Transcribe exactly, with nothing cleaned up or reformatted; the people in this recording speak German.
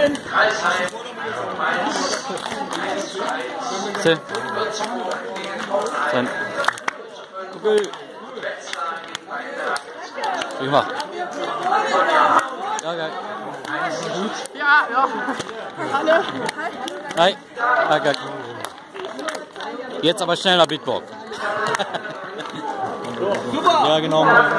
Nein! Zehn. Zehn. Okay. Wie gemacht? Ja, geil. Ja, ja. Alle. Nein. Ja, geil. Jetzt aber schneller Beatbox. Super! Ja, genau.